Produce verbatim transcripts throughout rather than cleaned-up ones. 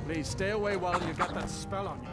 Please stay away while you got that spell on you.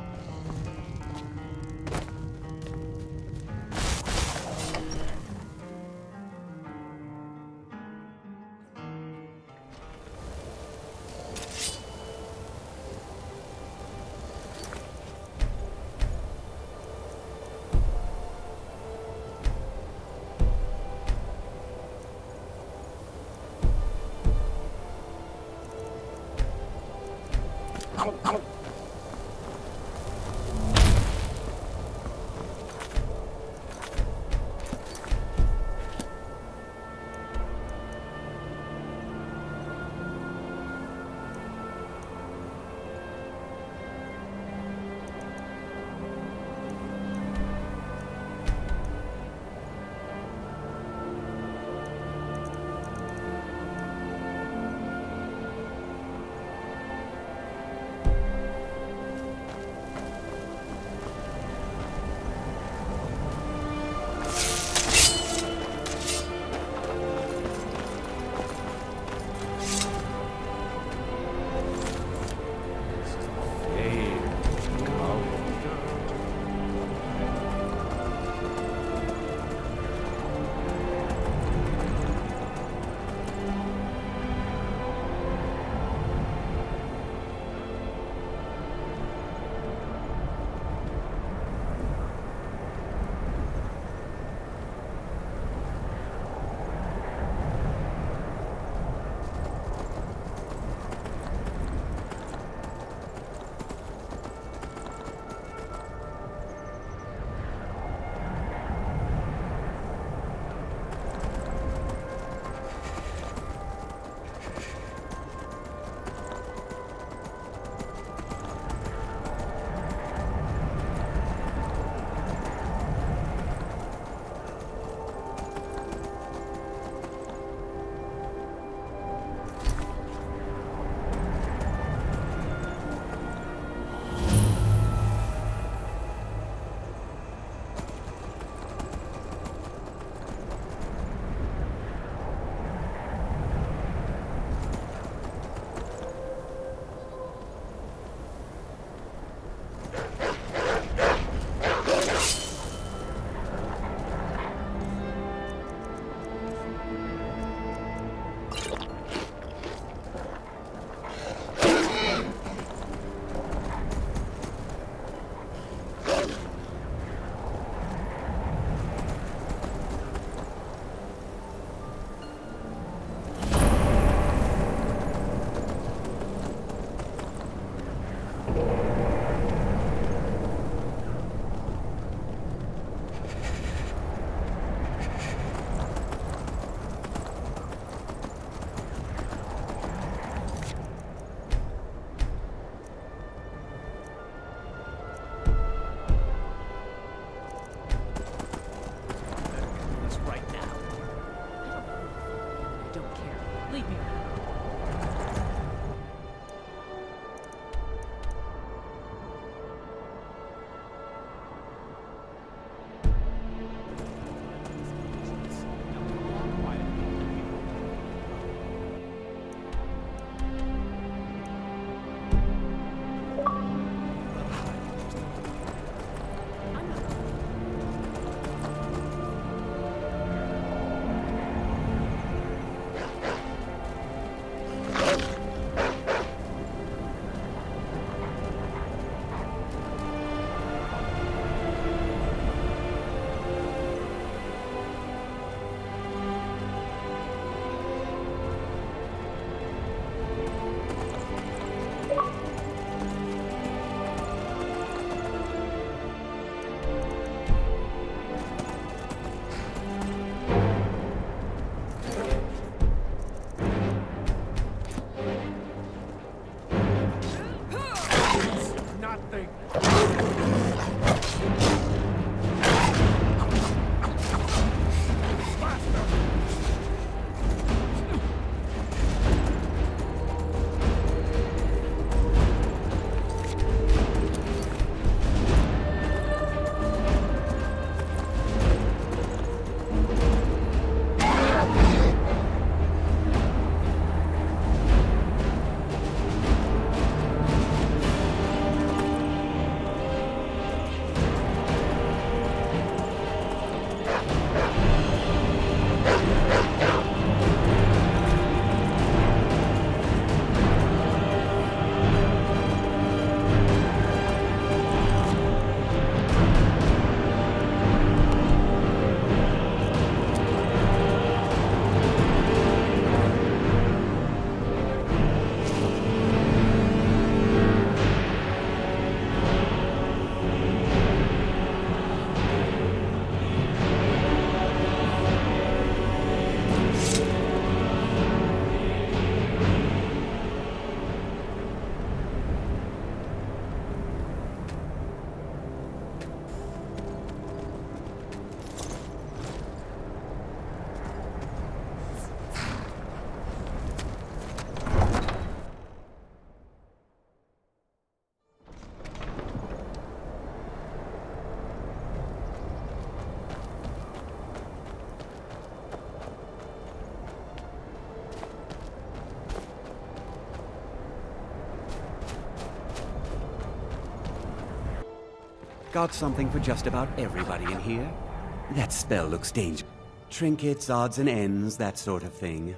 Got something for just about everybody in here. That spell looks dangerous. Trinkets, odds and ends, that sort of thing.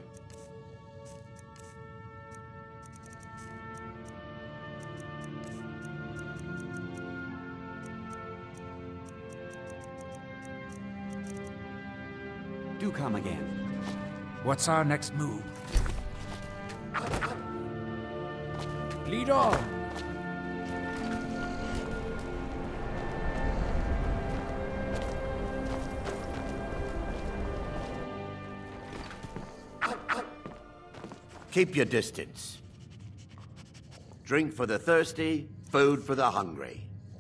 Do come again. What's our next move? Lead on! Keep your distance. Drink for the thirsty, food for the hungry.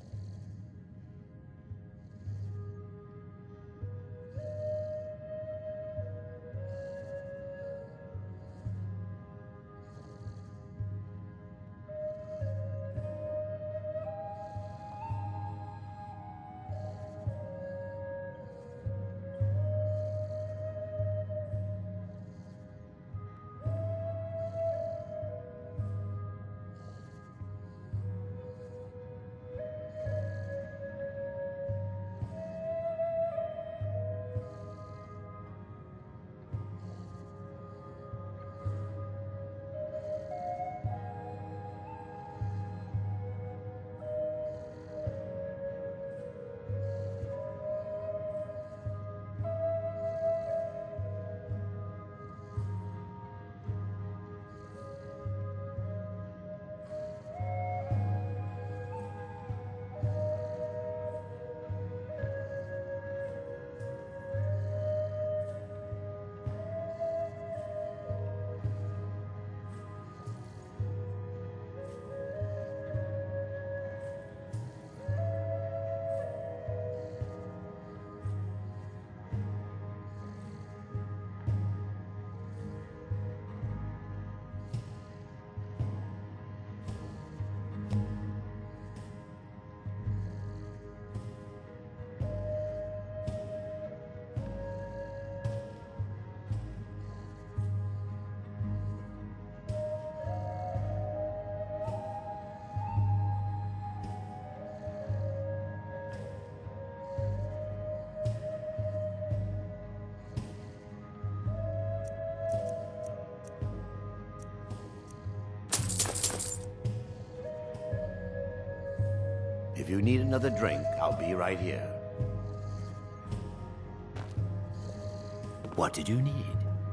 If you need another drink, I'll be right here. What did you need?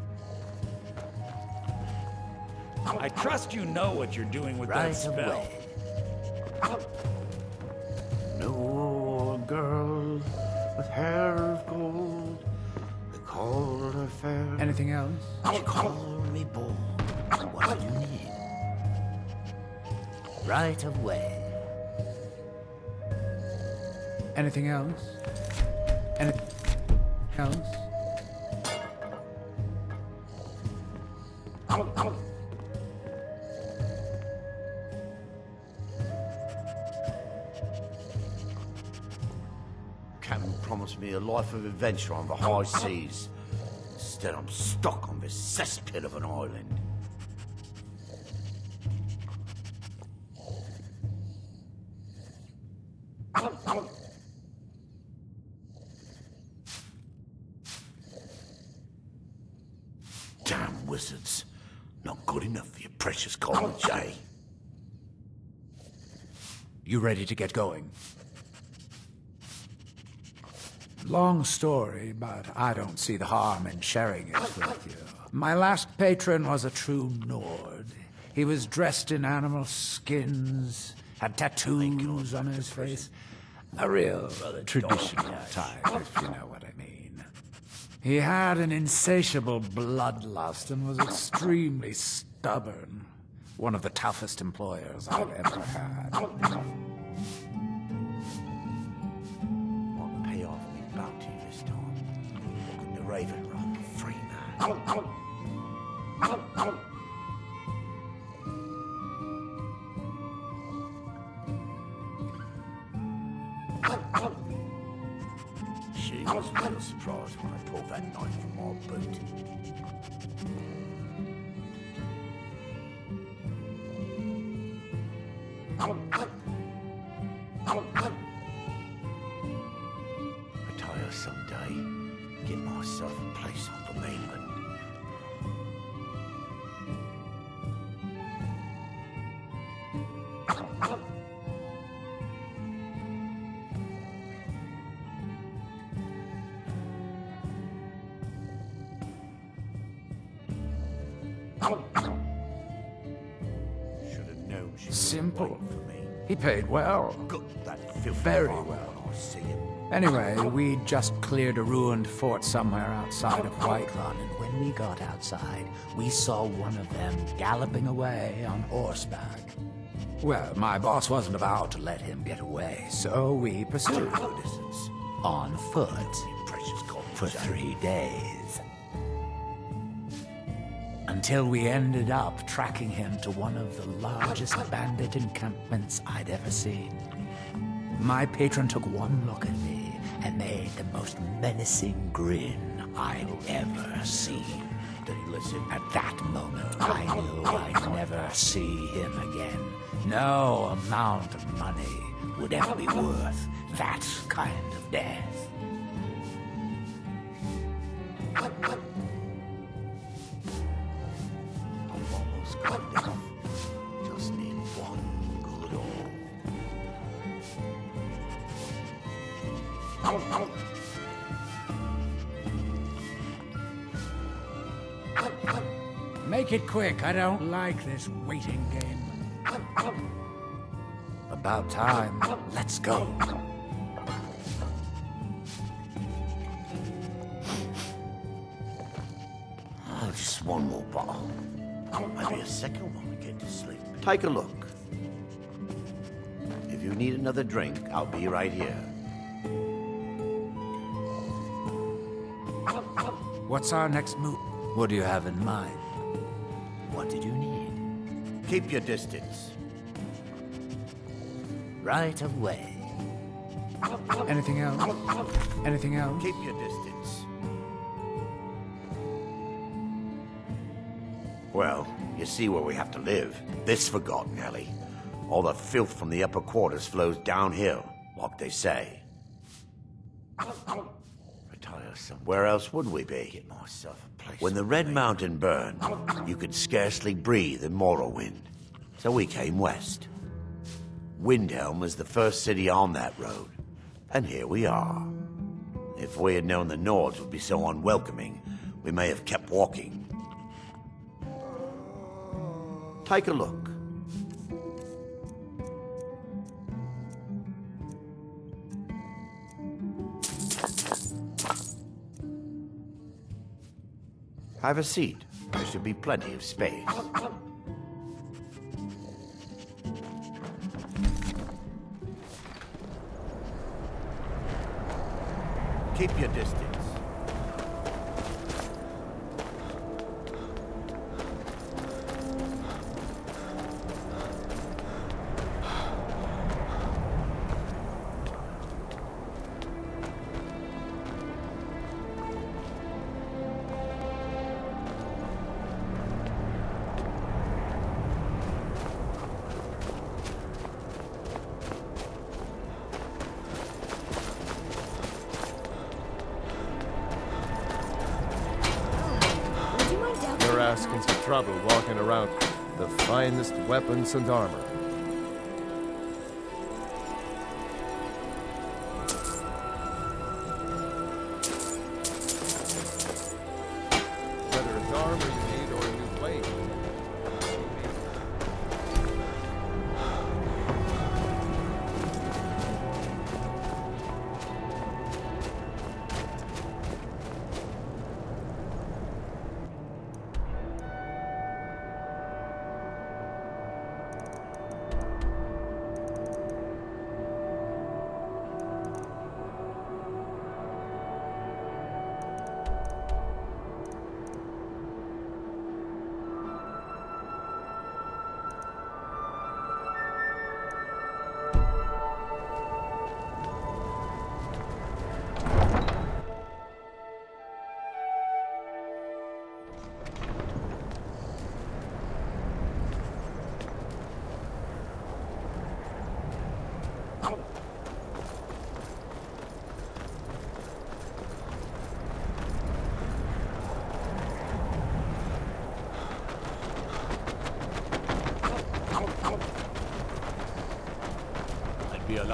I trust you know what you're doing with Right that spell. away. No old girl with hair of gold. They called her fair. Anything else? She called me bold. What do you need? Right away. Anything else? Anything else? Captain promised me a life of adventure on the high seas. Instead, I'm stuck on this cesspit of an island. Damn wizards. Not good enough for your precious college, eh? You ready to get going? Long story, but I don't see the harm in sharing it with you. My last patron was a true Nord. He was dressed in animal skins, had tattoos on his face. A real traditional type, if you know what I mean. He had an insatiable bloodlust and was extremely stubborn. One of the toughest employers I've ever had. Want to pay off me bounty this time. Look at the Raven Rock, free man. She was a little surprised when I pulled that knife from my boot. someday. Get myself a place on the mainland. Simple. He paid well. Very well. Anyway, we just cleared a ruined fort somewhere outside of Whiterun, and when we got outside, we saw one of them galloping away on horseback. Well, my boss wasn't about to let him get away, so we pursued. On foot. For three days. Until we ended up tracking him to one of the largest bandit encampments I'd ever seen. My patron took one look at me and made the most menacing grin I'd ever seen. At that moment, I knew I'd never see him again. No amount of money would ever be worth that kind of death. Just need one good all. Make it quick. I don't like this waiting game. About time. Let's go. Oh, just one more bottle. Maybe a second when we get to sleep. Take a look. If you need another drink, I'll be right here. What's our next move? What do you have in mind? What did you need? Keep your distance. Right away. Anything else? Anything else? Keep your distance. Well, you see where we have to live. This forgotten alley. All the filth from the upper quarters flows downhill, like they say. Retire somewhere. Where else would we be? Get myself a place. When the Red Mountain burned, you could scarcely breathe in Morrowind. So we came west. Windhelm was the first city on that road. And here we are. If we had known the Nords would be so unwelcoming, we may have kept walking. Take a look. Have a seat. There should be plenty of space. Keep your distance. Asking some trouble walking around the finest weapons and armor. Whether it's armor you need or a new blade.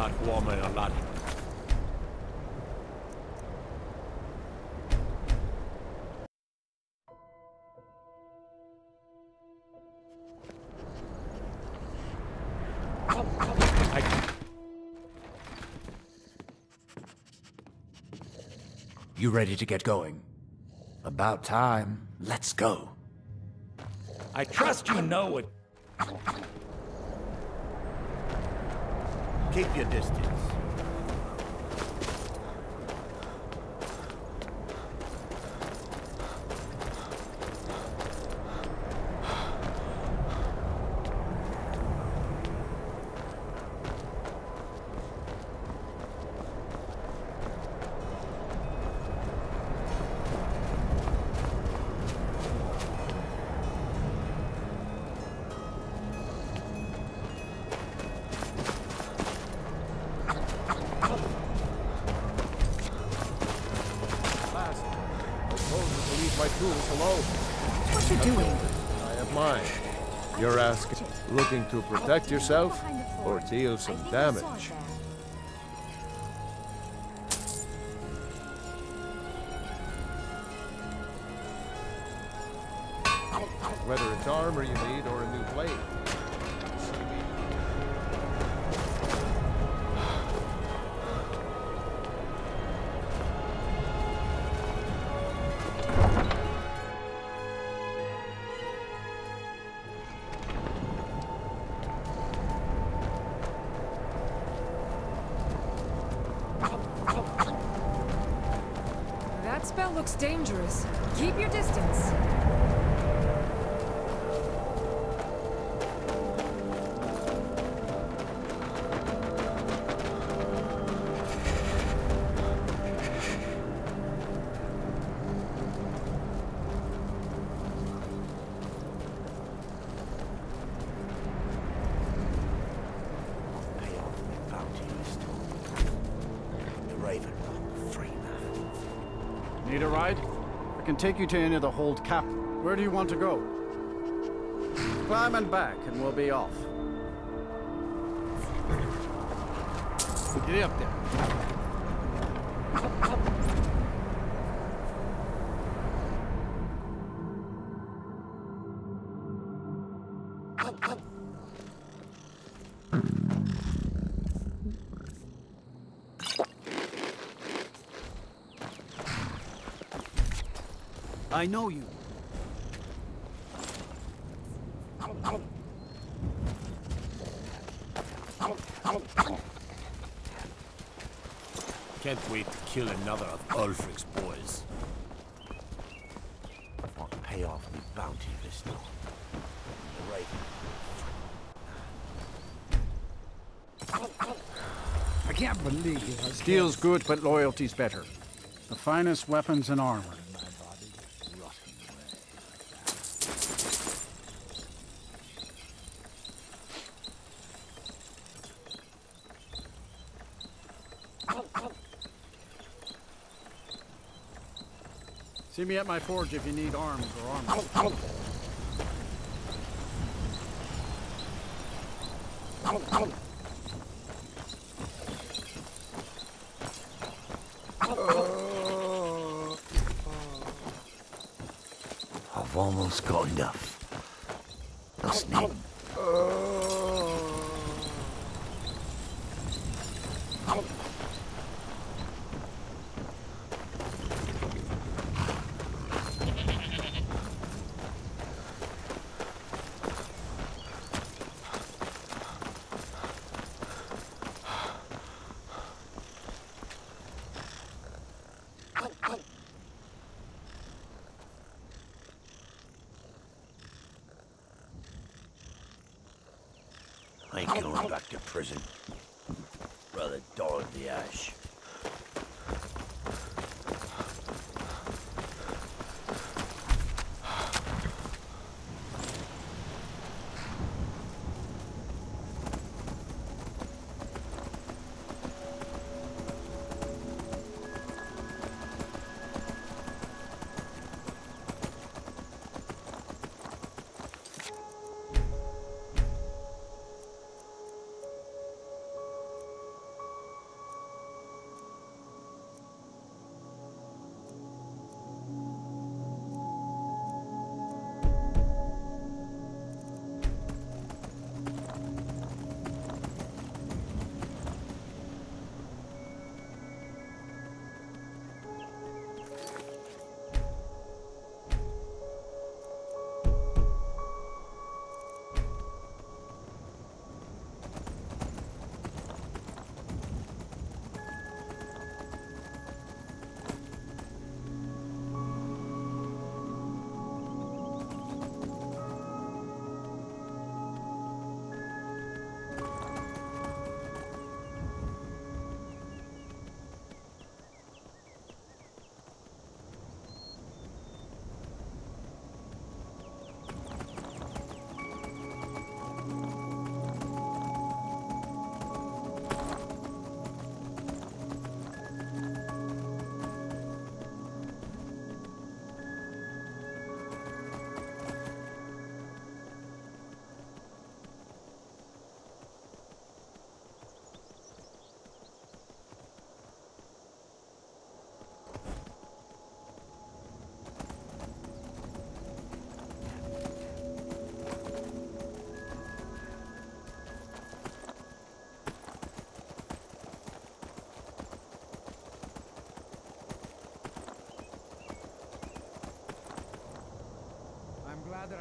lot warmer and a lot. You ready to get going? About time. Let's go. I trust you know it. Keep your distance. My tools alone. What you doing? I have mine. You're asking, looking to protect yourself or deal some damage? Whether it's armor you need or a new blade. That spell looks dangerous. Keep your distance. Need a ride? I can take you to any of the hold cap. Where do you want to go? Climb and back, and we'll be off. Get up there. I know you. Can't wait to kill another of Ulfric's boys. I'll pay off the bounty this time. Right. I can't believe it. Steel's good, but loyalty's better. The finest weapons and armor. See me at my forge if you need arms or armor. I've almost got enough. That's neat. I ain't going back to prison. Rather die in the ash.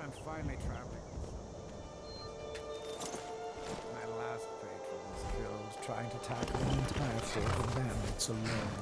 I'm finally traveling. My last patron was killed trying to tackle an entire fleet of bandits alone.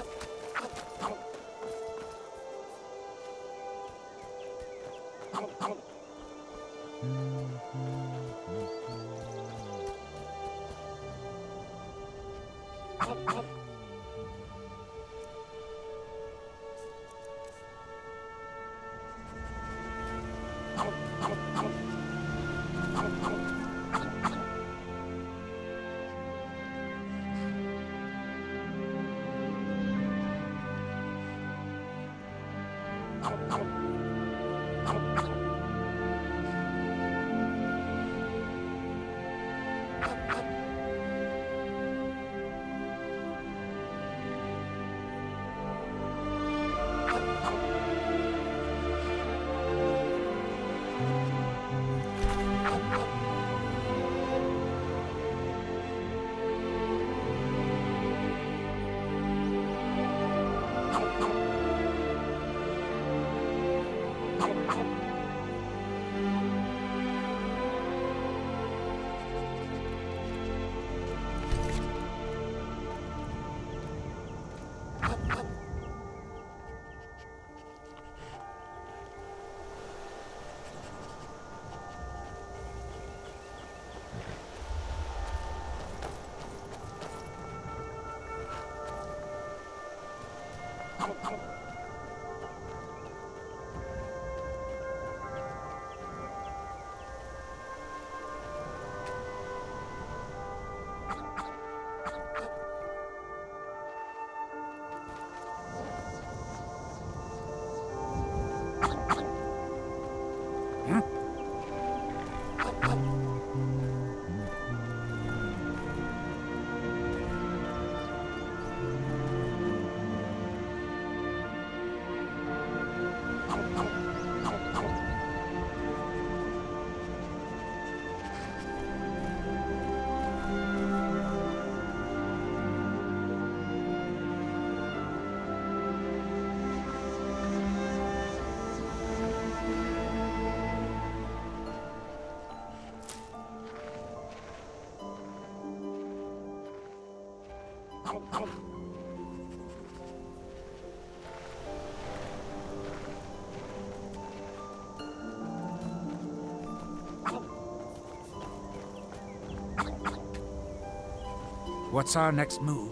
What's our next move?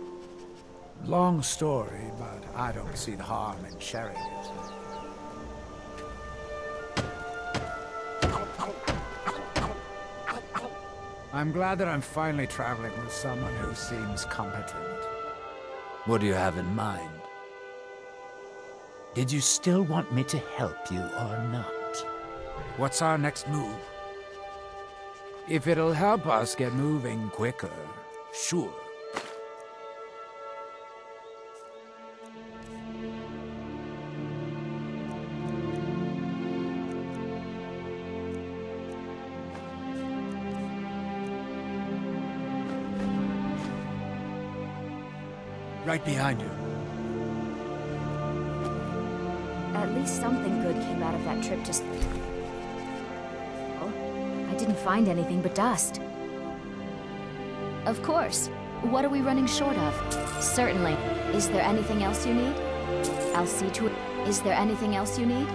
Long story, but I don't see the harm in sharing it. I'm glad that I'm finally traveling with someone who seems competent. What do you have in mind? Did you still want me to help you or not? What's our next move? If it'll help us get moving quicker, sure. Right behind you. At least something good came out of that trip to... Oh, I didn't find anything but dust. Of course. What are we running short of? Certainly. Is there anything else you need? I'll see to it. Is there anything else you need?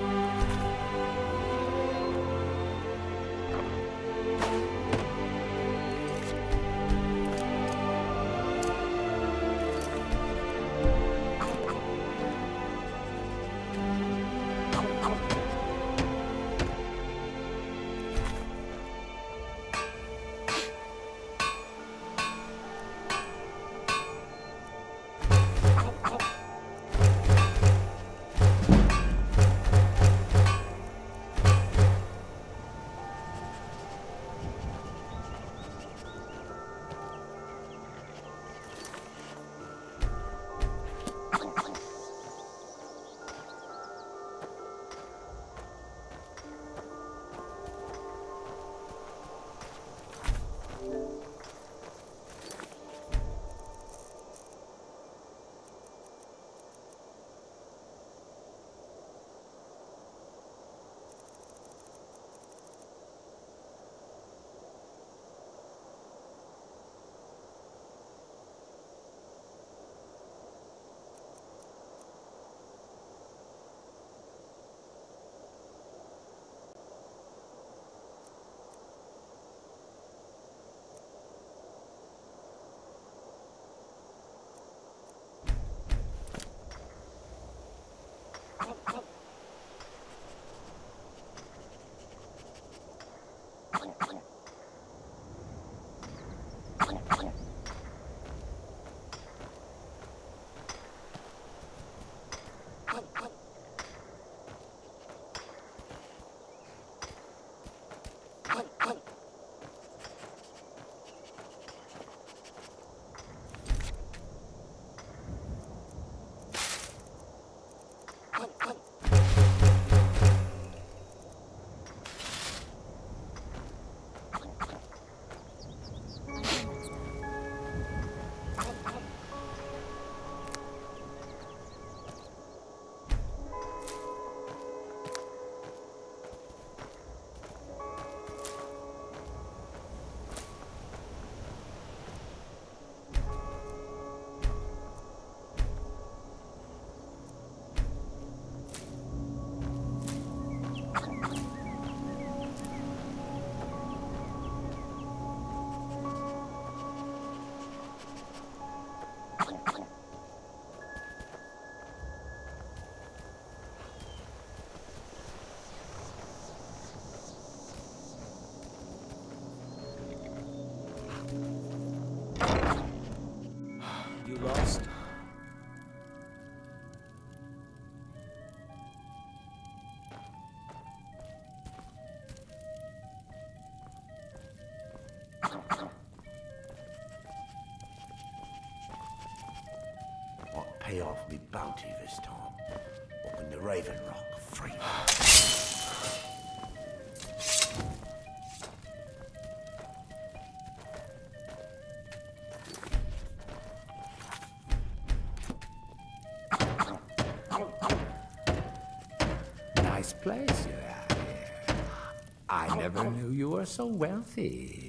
pay off me bounty this time? Up in the Raven Rock, free. Nice place you have here. I never knew you were so wealthy.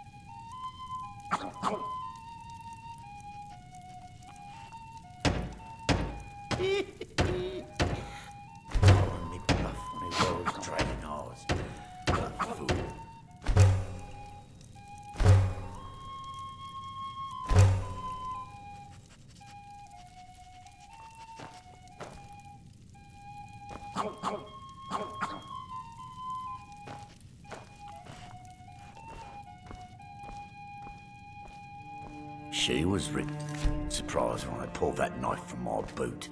She was re- surprised when I pulled that knife from my boot.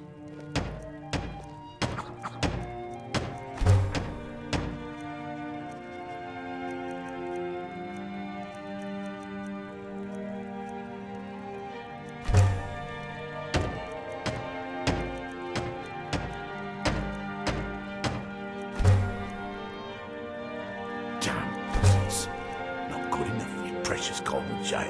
Damn, it's not good enough, you precious golden jade.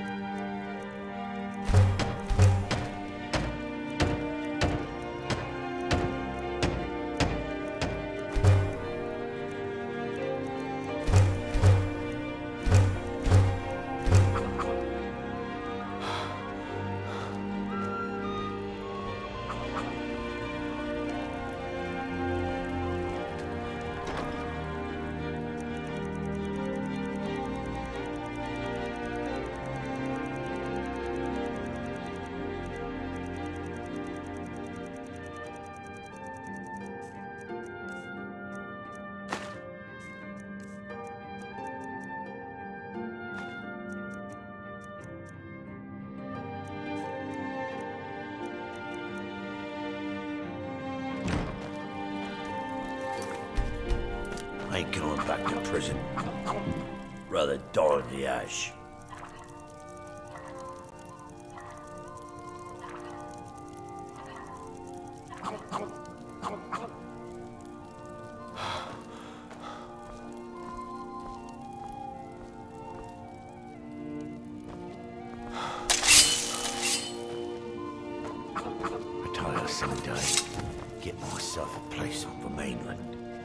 I ain't going back to prison. Rather die in the ash. Retire someday. Get myself a place on the mainland.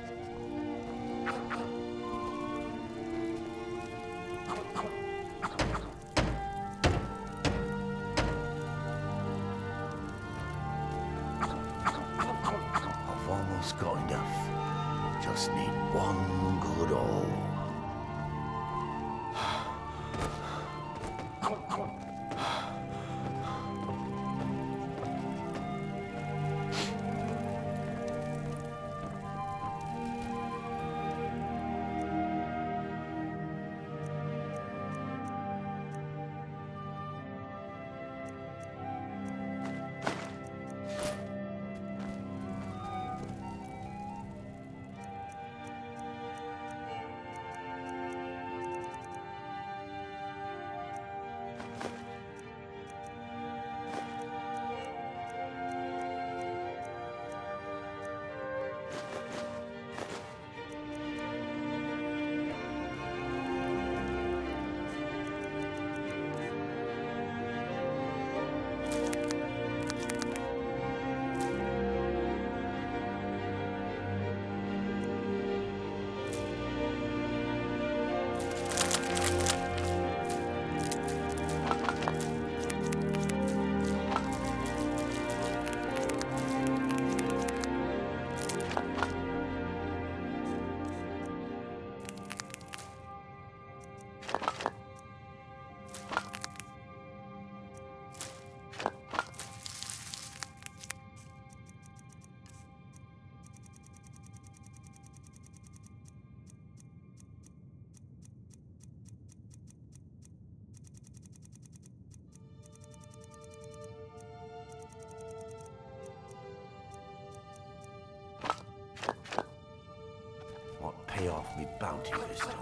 I've almost got enough. Just need one good old. Pay off me bounty this time.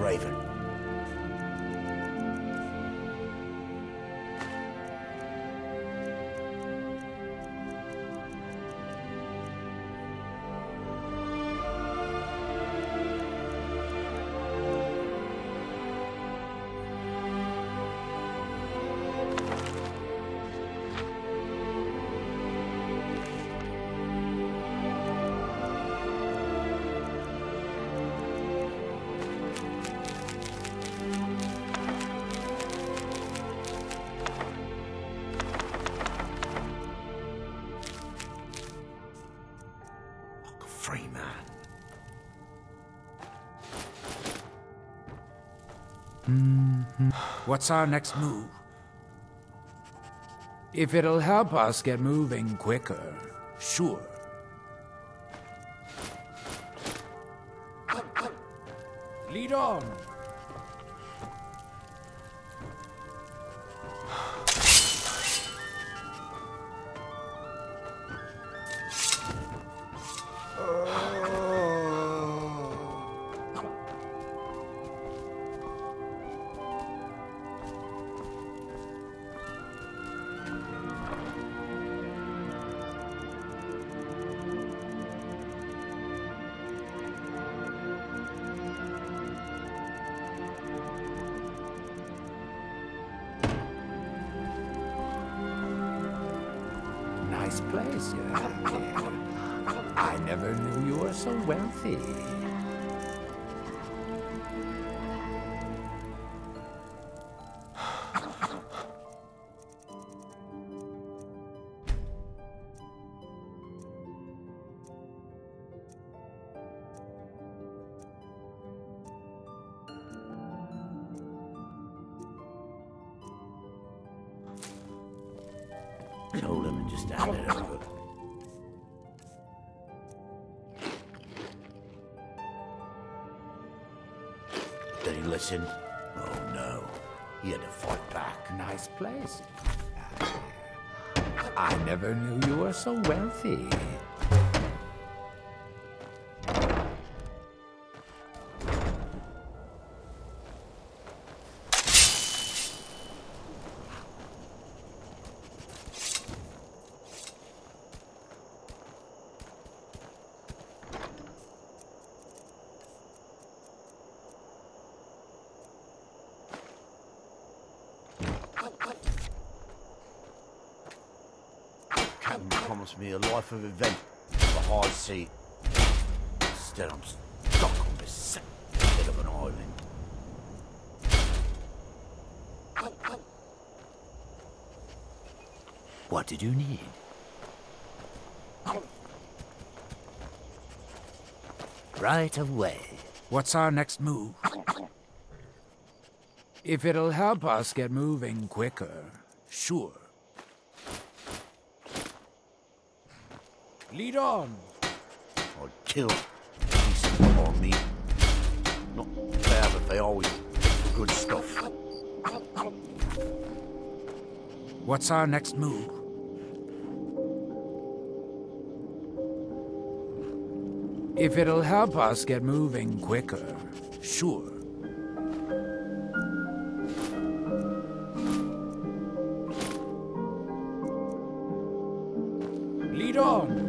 Raven. Free man. Mm-hmm. What's our next move? If it'll help us get moving quicker, sure. Lead on. Nice place you have here. I never knew you were so wealthy. Told him and just hand it over. Did he listen? Oh no. He had to fight back. Nice place. I never knew you were so wealthy. Captain promised me a life of event, a high seat. Instead, I'm stuck on this sick bit of an island. What did you need? Right away. What's our next move? If it'll help us get moving quicker, sure. Lead on. I'd kill decent on me. Not fair, but they always good stuff. What's our next move? If it'll help us get moving quicker, sure. Lead on.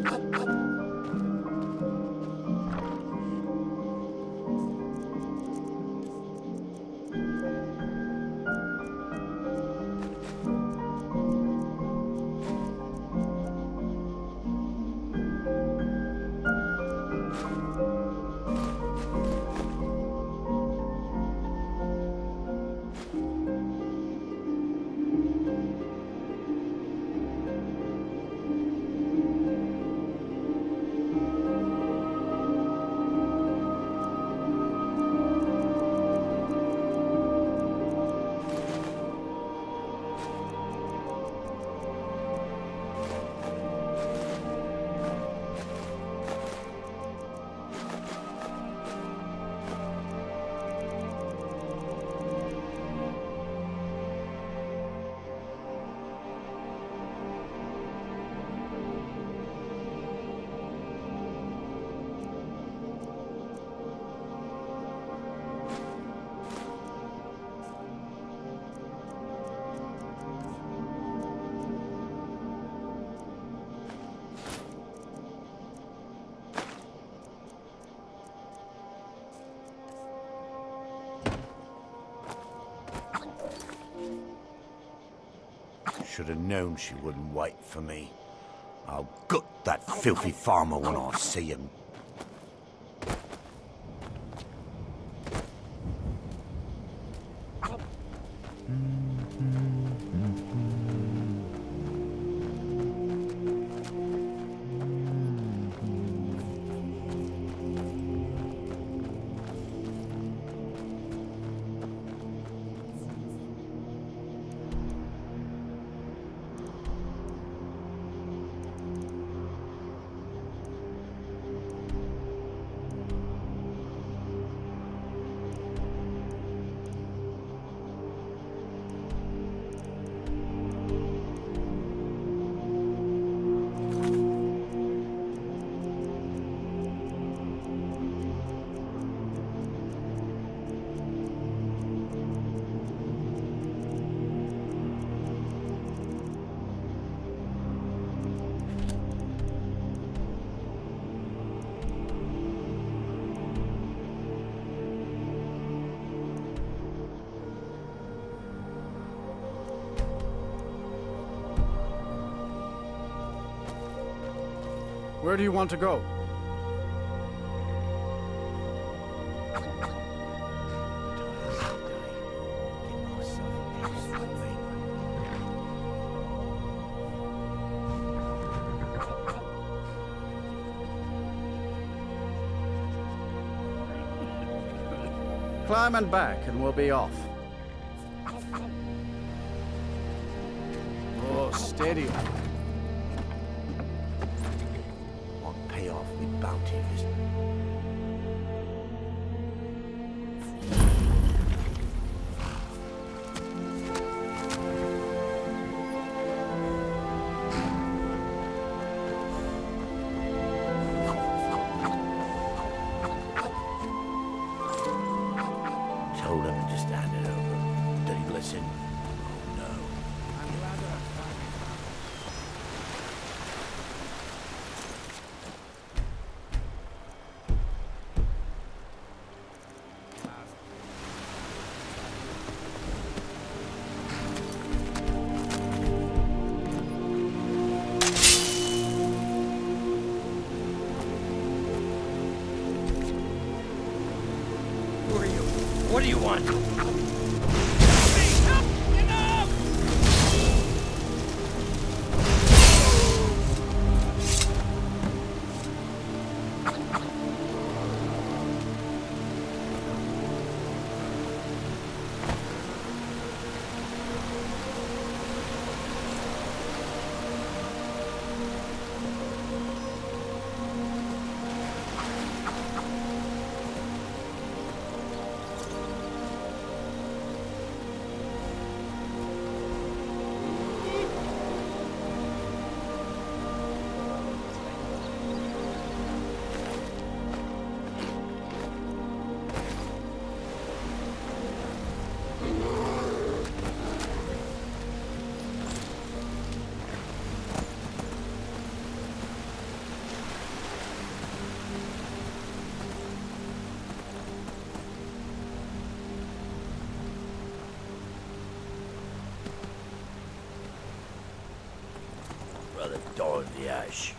should have known she wouldn't wait for me. I'll gut that filthy farmer when I see him. Where do you want to go? Climb and back, and we'll be off. Oh, steady. Won't pay off me bounty visit. Told him just to hand it over. Did he listen? Oh no. Who are you? What do you want? Brother Dog the Ash.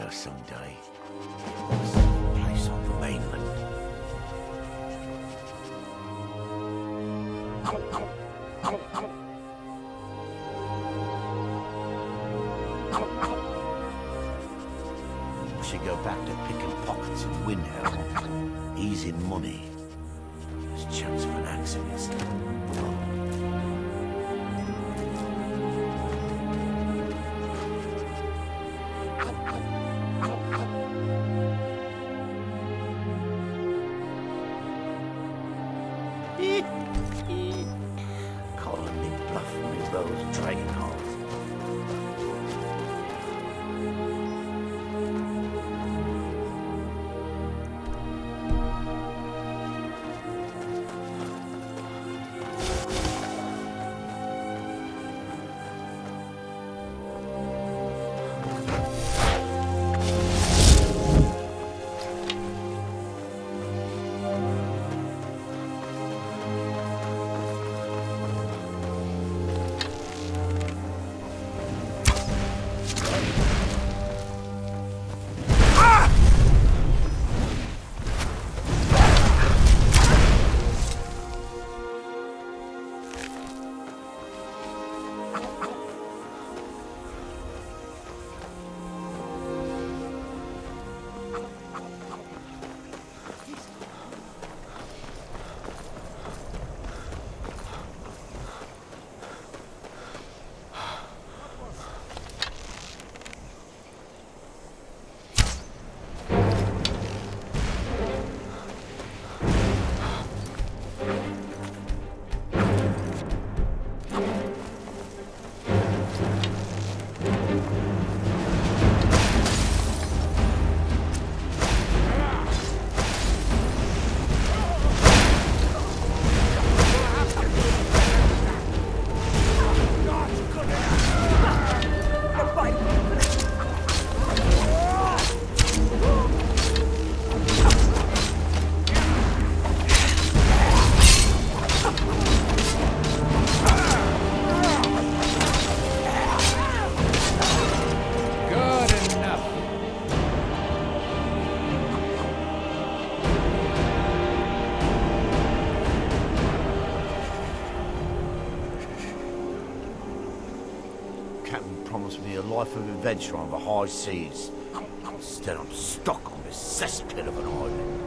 Retire someday. Some place on the mainland. We should go back to picking pockets in Windhelm. Easing money. There's a chance of an accident. Calling me bluff with those dragon holes. Promised me a life of adventure on the high seas. Instead, I'm stuck on this cesspit of an island.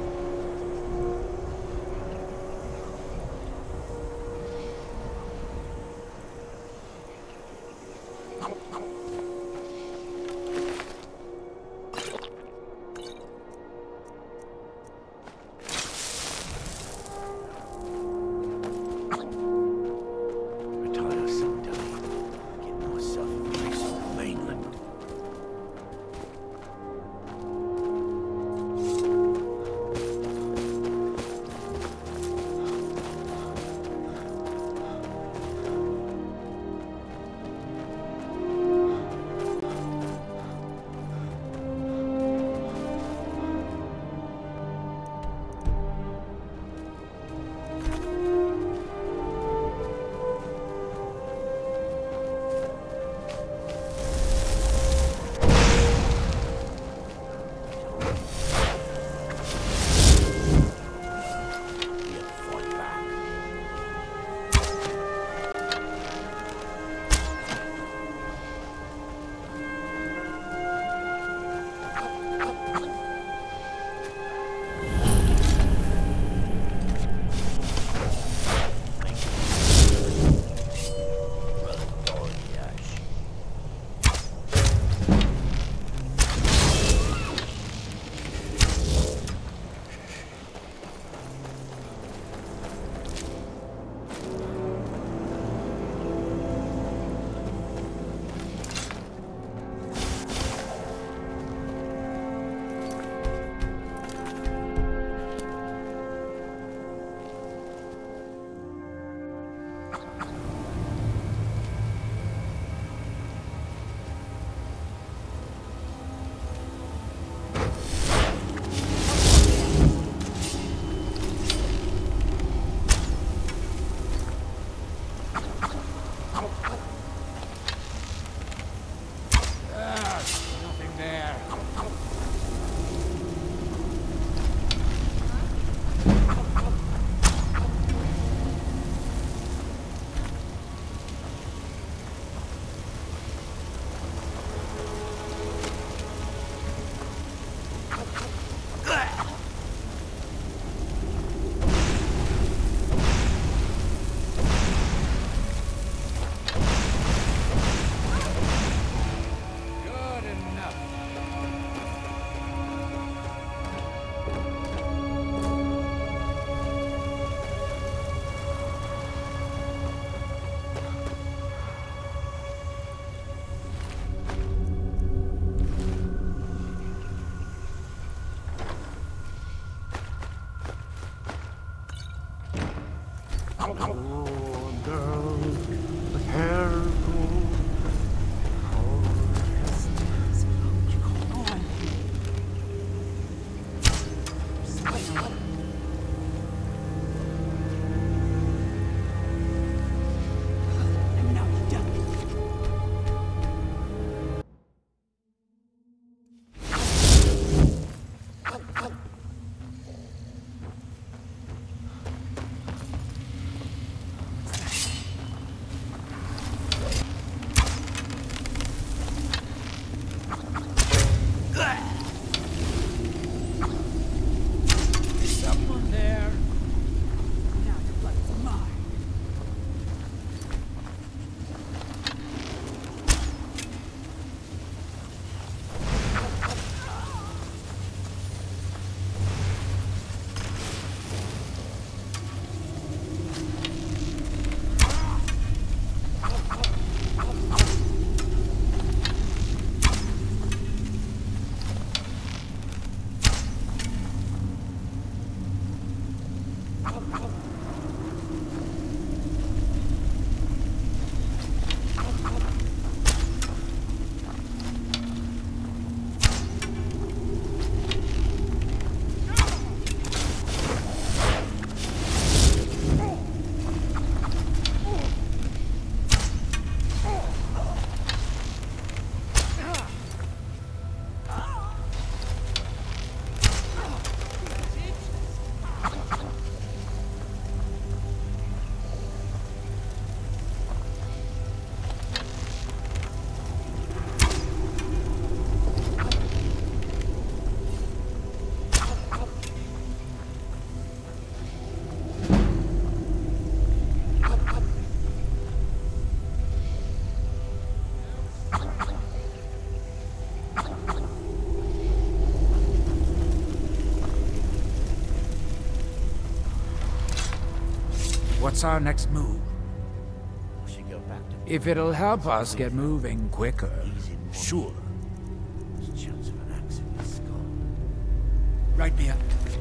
What's our next move? We should go back to... If it'll help us get moving quicker, sure. There's a chance of an axe in his skull. Right behind you.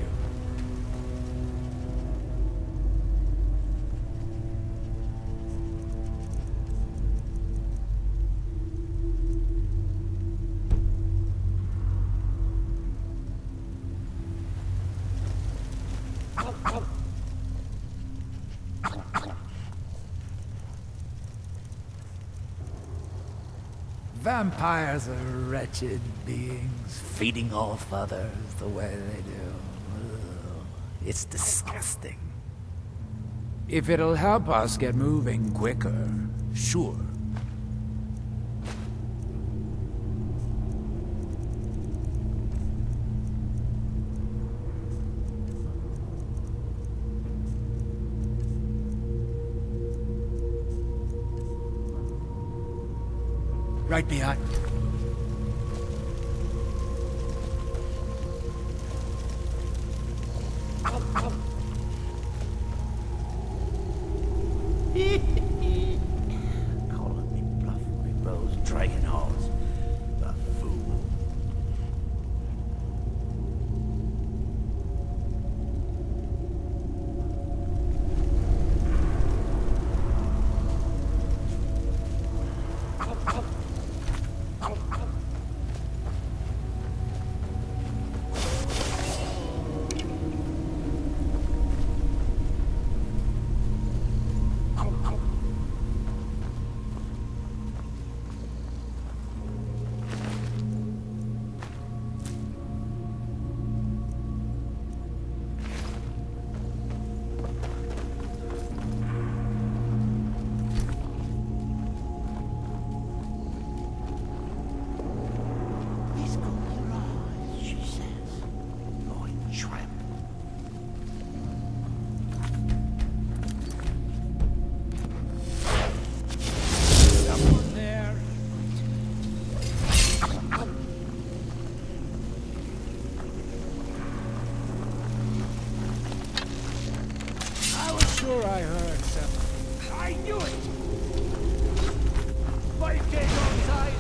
Vampires are wretched beings, feeding off others the way they do. Ugh. It's disgusting. If it'll help us get moving quicker, sure. Right behind. Ow, ow. Calling me bluff when he blows dragon horns. The fool. Ow, ow. Sure I heard something. I knew it! Five K on size!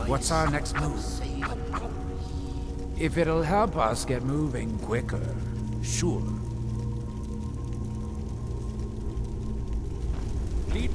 What's our next move? If it'll help us get moving quicker, sure. Lead.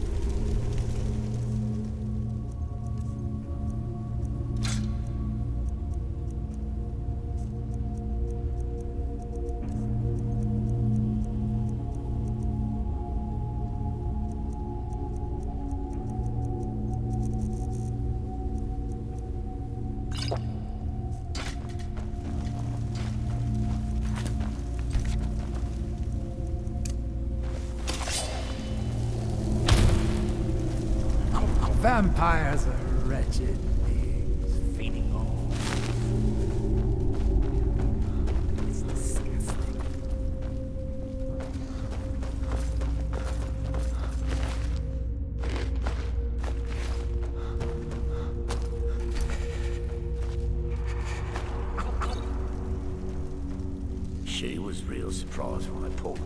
Vampires are wretched beings, feeding on. It's disgusting. She was real surprised when I pulled.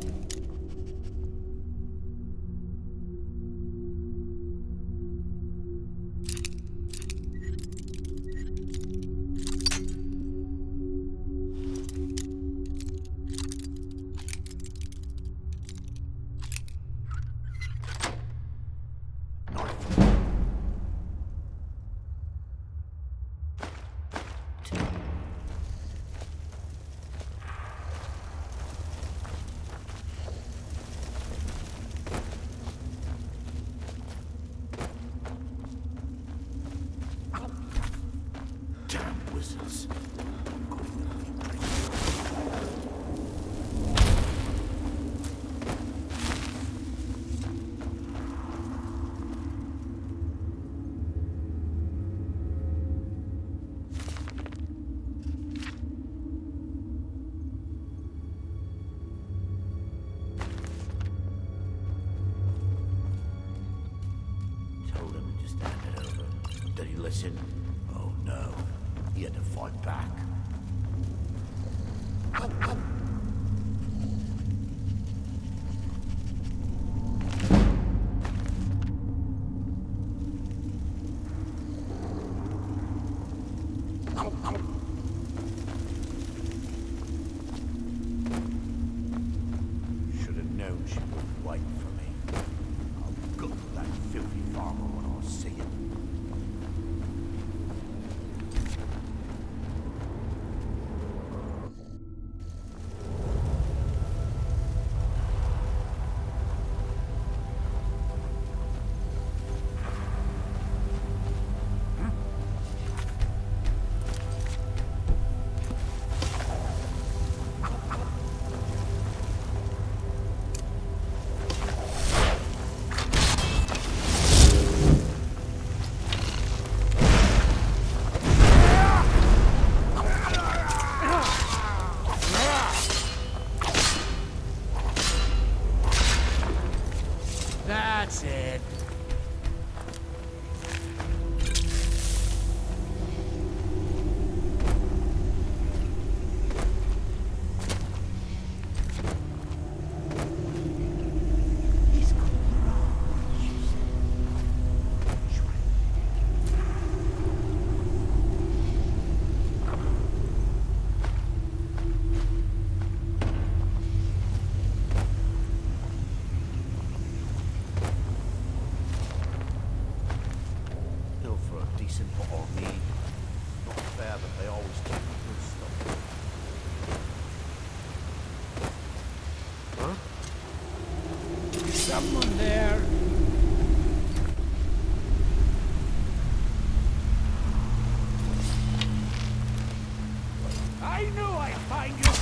Listen. Oh no. He had to fight back. Should have known she wouldn't wait for me. I'll go for that filthy farmer when I see him. That's it. Someone there. I knew I'd find you.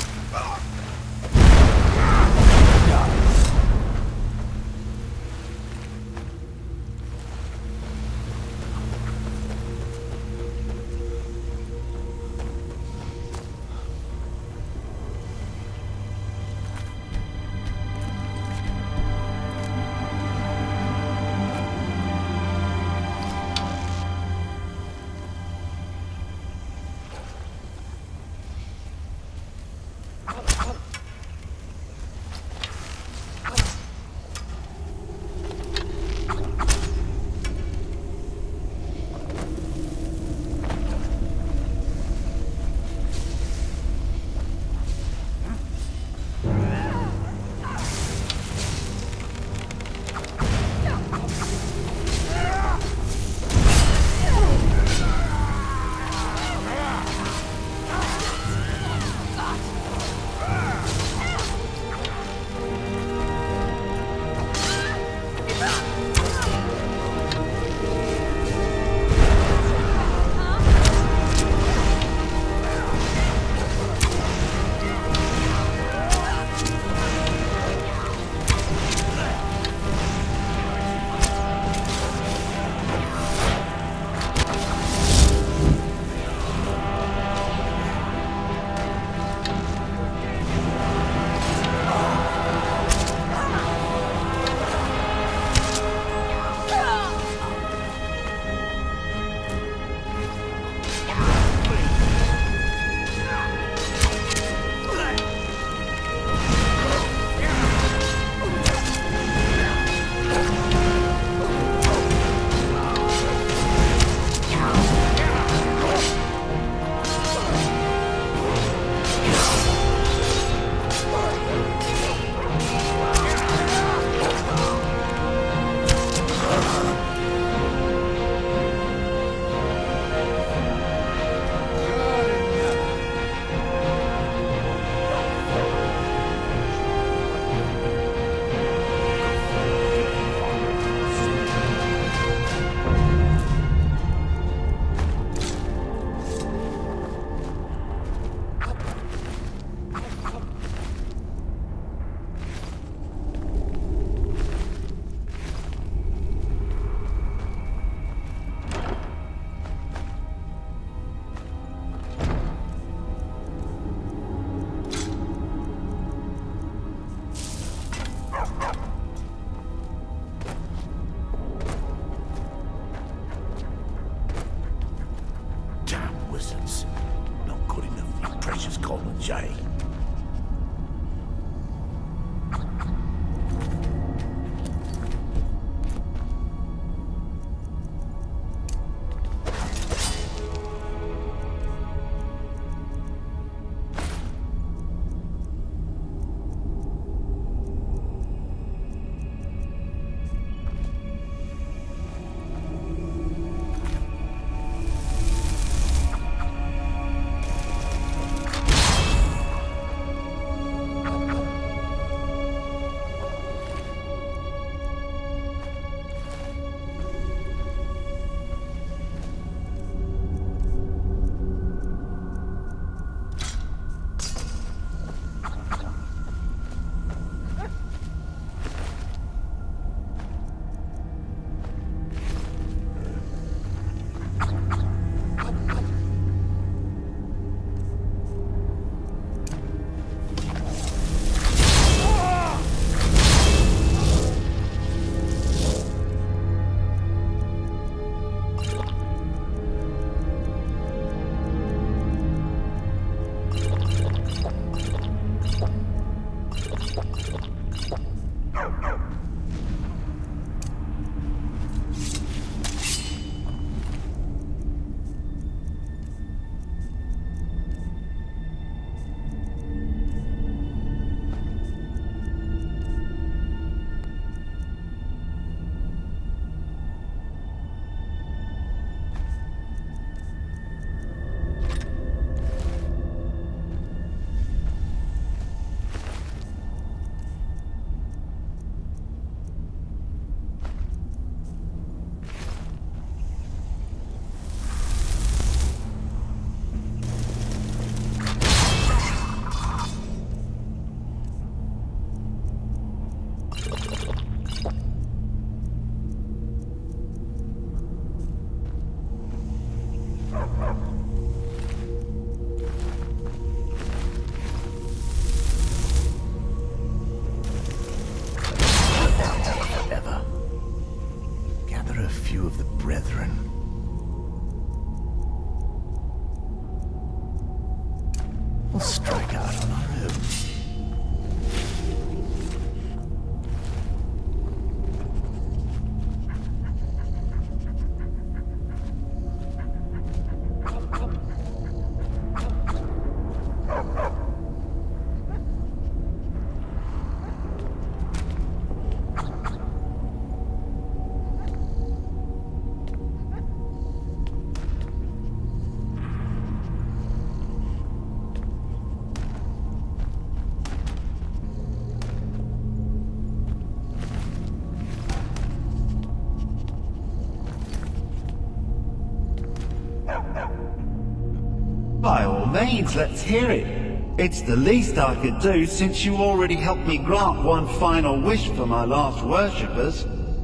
Damn wizards. Not good enough for your precious Colin J. By all means, let's hear it. It's the least I could do since you already helped me grant one final wish for my last worshippers.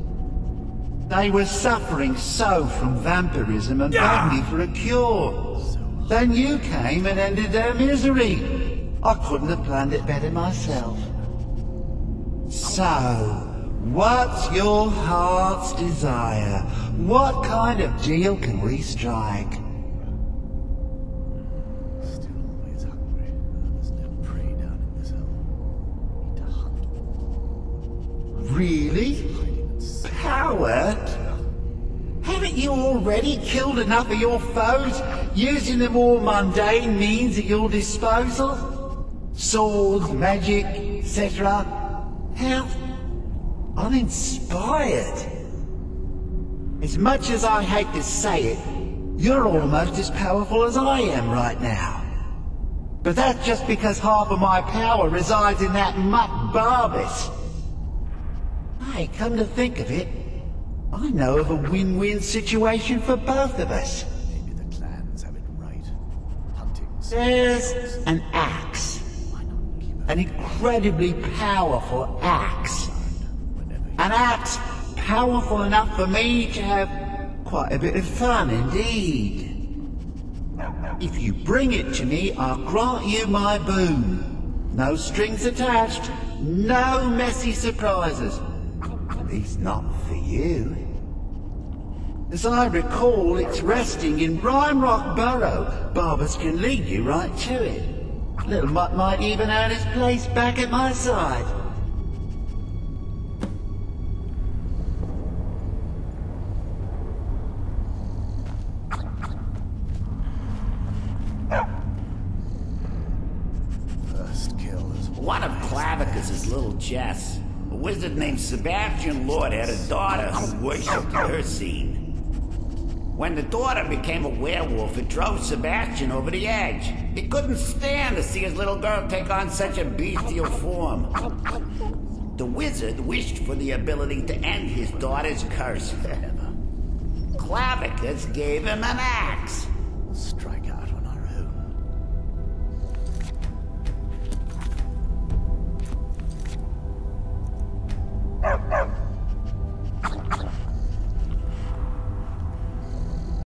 They were suffering so from vampirism and begged me for a cure. Then you came and ended their misery. I couldn't have planned it better myself. So, what's your heart's desire? What kind of deal can we strike? Really? Power? Haven't you already killed enough of your foes, using the more mundane means at your disposal? Swords, magic, et cetera. How uninspired. As much as I hate to say it, you're almost as powerful as I am right now. But that's just because half of my power resides in that mutt Barbas. Hey, come to think of it, I know of a win-win situation for both of us. Maybe the clans have it right. Hunting. There's an axe. An incredibly powerful axe. An axe powerful enough for me to have quite a bit of fun indeed. If you bring it to me, I'll grant you my boon. No strings attached, no messy surprises. At least not for you. As I recall, it's resting in Rhymerock Burrow. Barbers can lead you right to it. Little Mutt might even earn his place back at my side. First kill is One of Clavicus's little Jess, a wizard named Sebastian Lord, had a daughter who worshipped her scene. When the daughter became a werewolf, it drove Sebastian over the edge. He couldn't stand to see his little girl take on such a bestial form. The wizard wished for the ability to end his daughter's curse forever. Clavicus gave him an axe. strike